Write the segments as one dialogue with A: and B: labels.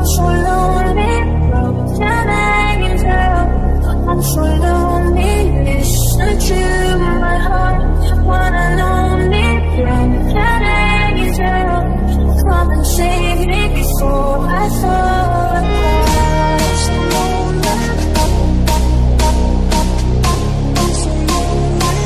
A: so lonely, broken angel. I'm so lonely, listen to my heart. One and only broken angel. Come and save me before I fall apart. So lonely, I'm so lonely.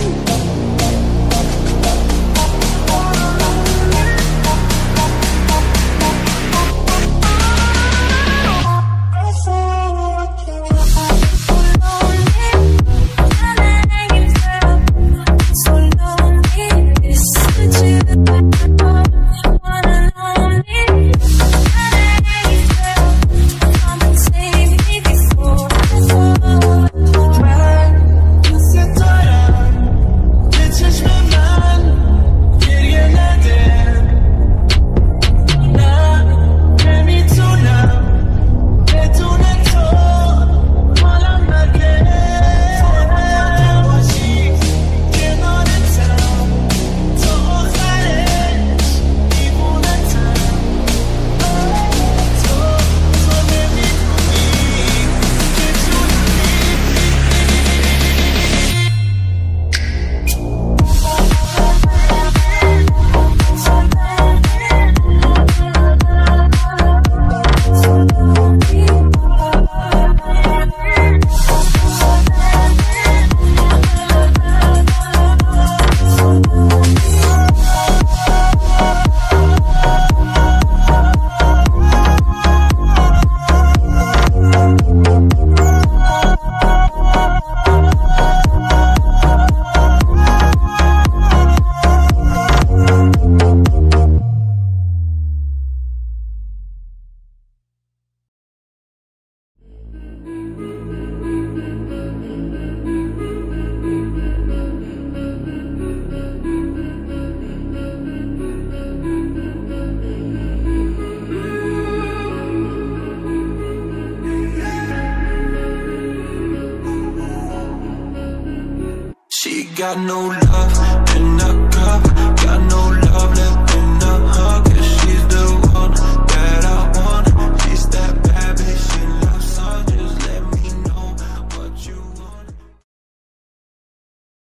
B: She got no love in a cup.